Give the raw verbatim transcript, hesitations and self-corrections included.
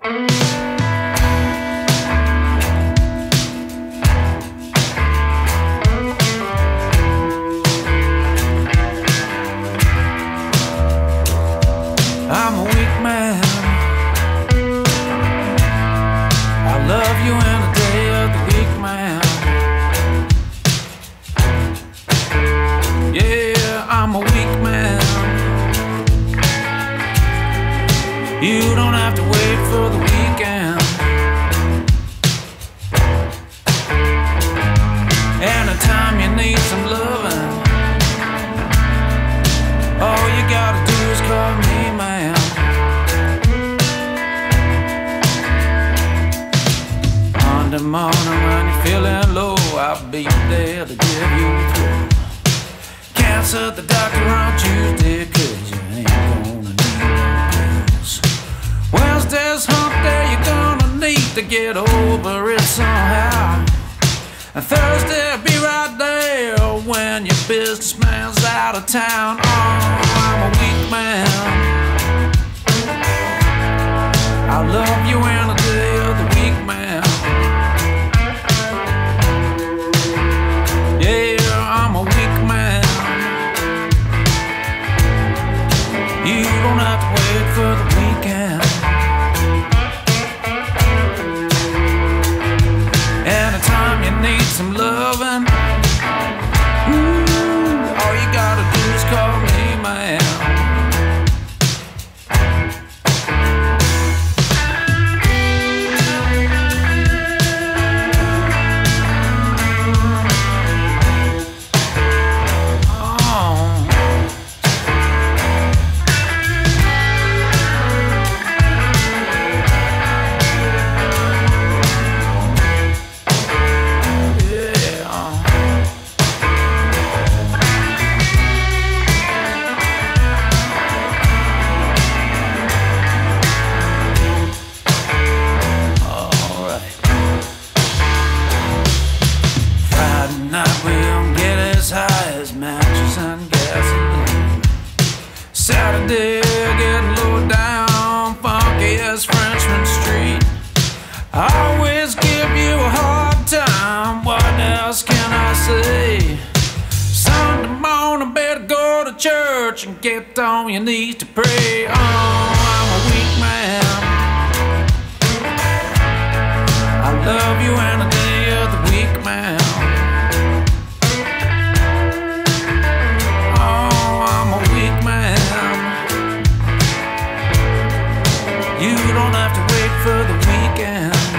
I'm a weak man. I love you in the day of the weak man. Yeah, I'm a weak man. You don't have to wait for the weekend. Anytime you need some loving, all you gotta do is call me, man. Monday morning when you're feeling low, I'll be there to give you a thrill. Cancel the doctor on Tuesday, cause you ain't gonna need no pills. Wednesday's hump day, you're gonna need to get over it somehow. And Thursday, I'll be right there when your businessman's out of town. Oh, I'm a weak man. I love you in the day of the weak man. Yeah, I'm a weak man. You don't have to wait for the weekend. Anytime you need some loving, ooh, all you gotta do is call me, man. Saturday, getting low down, funky as Frenchman Street. I always give you a hard time, what else can I say? Sunday morning, better go to church and get on your knees to pray. Oh, I'm a weak man. I love you in the day of the weak man. You don't have to wait for the weekend.